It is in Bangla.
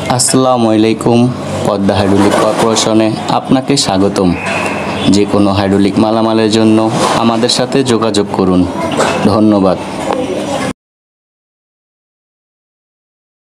আসসালামু আলাইকুম। পদ্মা হাইড্রোলিক কর্পোরেশনে আপনাকে স্বাগতম। যে কোনো হাইড্রোলিক মালামালের জন্য আমাদের সাথে যোগাযোগ করুন। ধন্যবাদ।